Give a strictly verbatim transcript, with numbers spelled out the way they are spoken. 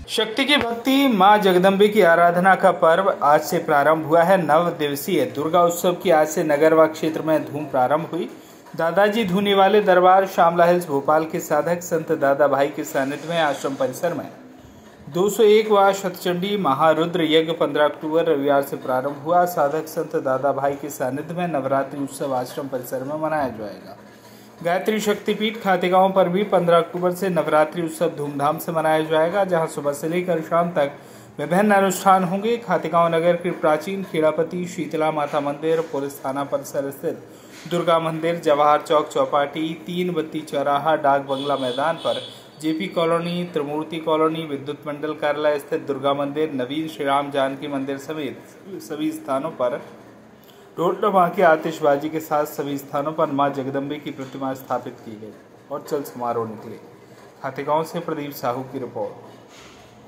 शक्ति की भक्ति मां जगदम्बे की आराधना का पर्व आज से प्रारंभ हुआ है। नव दिवसीय दुर्गा उत्सव की आज से नगर व क्षेत्र में धूम प्रारंभ हुई। दादाजी धूनी वाले दरबार श्यामला हिल्स भोपाल के साधक संत दादा भाई के सानिध्य में आश्रम परिसर में दो सौ एक वा शतचंडी महारुद्र यज्ञ पंद्रह अक्टूबर रविवार से प्रारंभ हुआ। साधक संत दादा भाई के सानिध्य में नवरात्रि उत्सव आश्रम परिसर में मनाया जाएगा। गायत्री शक्तिपीठ खातेगांव पर भी पंद्रह अक्टूबर से नवरात्रि उत्सव धूमधाम से मनाया जाएगा, जहां सुबह से लेकर शाम तक विभिन्न अनुष्ठान होंगे। खातेगांव नगर के प्राचीन खेड़ापति शीतला माता मंदिर, पुलिस थाना परिसर स्थित दुर्गा मंदिर, जवाहर चौक चौपाटी, तीन बत्ती चौराहा, डाक बंगला मैदान पर, जेपी कॉलोनी, त्रिमूर्ति कॉलोनी, विद्युत मंडल कार्यालय स्थित दुर्गा मंदिर, नवीन श्री राम जानकी मंदिर समेत सभी स्थानों पर ढोल धमाके आतिशबाजी के साथ सभी स्थानों पर मां जगदम्बे की प्रतिमा स्थापित की गई और चल समारोह निकले। खातेगांव से प्रदीप साहू की रिपोर्ट।